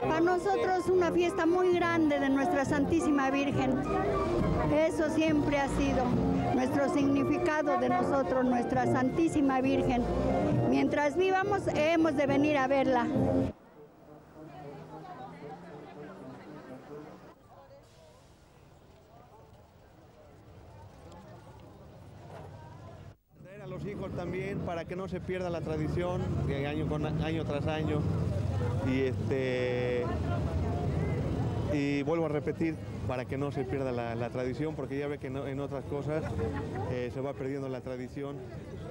Para nosotros una fiesta muy grande de nuestra Santísima Virgen. Eso siempre ha sido nuestro significado de nosotros, nuestra Santísima Virgen. Mientras vivamos, hemos de venir a verla. Traer a los hijos también para que no se pierda la tradición de año tras año. Y vuelvo a repetir, para que no se pierda la tradición, porque ya ve que en otras cosas se va perdiendo la tradición.